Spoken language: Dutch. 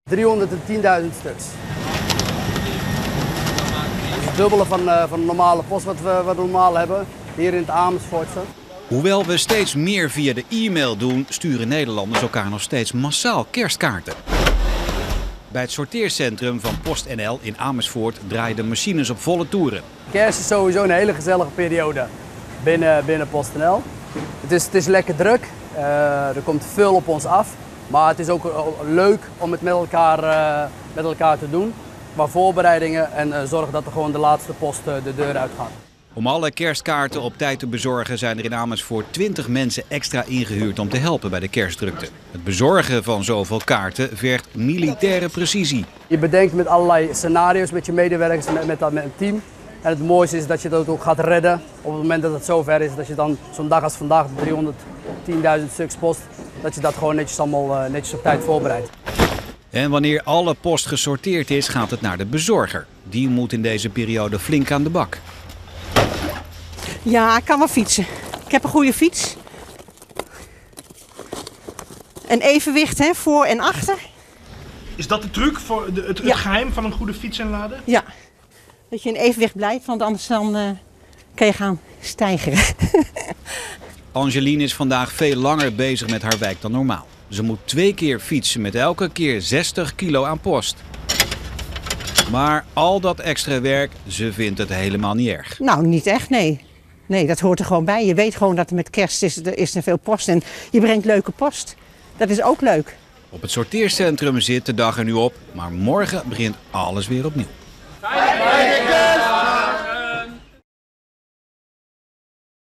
310.000 stuks. Dat is het dubbele van de normale post wat we normaal hebben, hier in het Amersfoortse. Hoewel we steeds meer via de e-mail doen, sturen Nederlanders elkaar nog steeds massaal kerstkaarten. Bij het sorteercentrum van PostNL in Amersfoort draaien de machines op volle toeren. Kerst is sowieso een hele gezellige periode binnen PostNL. Het is lekker druk, er komt veel op ons af. Maar het is ook leuk om het met elkaar te doen. Maar voorbereidingen en zorgen dat er gewoon de laatste post de deur uitgaat. Om alle kerstkaarten op tijd te bezorgen zijn er in Amersfoort 20 mensen extra ingehuurd om te helpen bij de kerstdrukte. Het bezorgen van zoveel kaarten vergt militaire precisie. Je bedenkt met allerlei scenario's met je medewerkers en met een team. En het mooiste is dat je dat ook gaat redden op het moment dat het zover is. Dat je dan zo'n dag als vandaag 310.000 stuks post, dat je dat gewoon netjes op tijd voorbereidt. En wanneer alle post gesorteerd is, gaat het naar de bezorger. Die moet in deze periode flink aan de bak. Ja, ik kan wel fietsen. Ik heb een goede fiets. Een evenwicht, hè, voor en achter. Is dat de truc voor het geheim van een goede fietsinlader? Ja, dat je in evenwicht blijft, want anders dan kan je gaan stijgeren. Angeline is vandaag veel langer bezig met haar wijk dan normaal. Ze moet 2 keer fietsen met elke keer 60 kilo aan post. Maar al dat extra werk, ze vindt het helemaal niet erg. Nou, niet echt, nee. Nee, dat hoort er gewoon bij. Je weet gewoon dat er met kerst is er veel post en je brengt leuke post. Dat is ook leuk. Op het sorteercentrum zit de dag er nu op, maar morgen begint alles weer opnieuw. Fijne kerst!